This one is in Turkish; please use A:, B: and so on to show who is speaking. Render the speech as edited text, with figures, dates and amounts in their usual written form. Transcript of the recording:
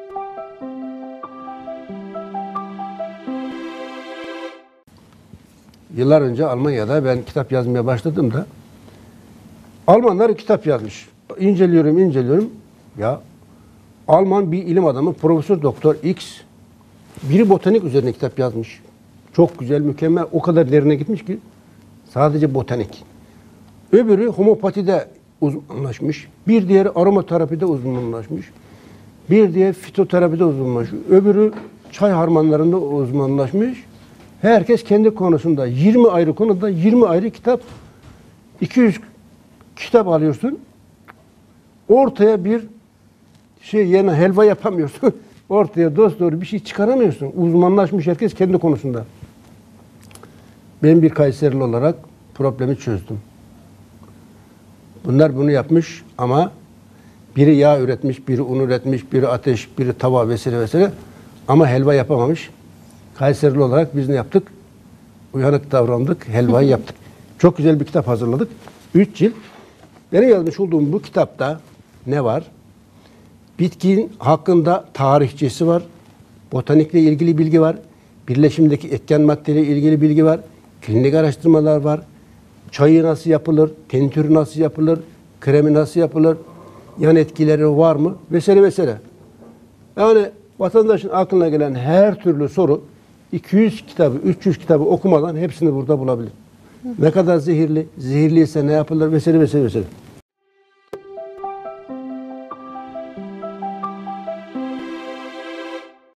A: Yıllar önce Almanya'da ben kitap yazmaya başladığımda Almanlar kitap yazmış. İnceliyorum. Ya Alman bir ilim adamı Profesör Doktor X biri botanik üzerine kitap yazmış. Çok güzel, mükemmel. O kadar derine gitmiş ki sadece botanik. Öbürü homopatide uzmanlaşmış. Bir diğeri aromaterapide uzmanlaşmış. Bir diğeri fitoterapide uzmanlaşmış. Öbürü çay harmanlarında uzmanlaşmış. Herkes kendi konusunda 20 ayrı konuda 20 ayrı kitap, 200 kitap alıyorsun. Ortaya bir yerine helva yapamıyorsun. Ortaya dosdoğru bir şey çıkaramıyorsun. Uzmanlaşmış herkes kendi konusunda. Ben bir Kayserili olarak problemi çözdüm. Bunlar bunu yapmış ama biri yağ üretmiş, biri un üretmiş, biri ateş, biri tava vesaire. Ama helva yapamamış. Kayserili olarak biz ne yaptık? Uyanık davrandık, helvayı yaptık. Çok güzel bir kitap hazırladık. 3 cilt. Benim yazmış olduğum bu kitapta ne var? Bitkinin hakkında tarihçesi var. Botanikle ilgili bilgi var. Birleşimdeki etken maddeyle ilgili bilgi var. Klinik araştırmalar var. Çayı nasıl yapılır? Tentürü nasıl yapılır? Kremi nasıl yapılır? Yan etkileri var mı? Vesaire. Yani vatandaşın aklına gelen her türlü soru 200 kitabı, 300 kitabı okumadan hepsini burada bulabilir. Ne kadar zehirli, zehirliyse ne yapılır vesaire.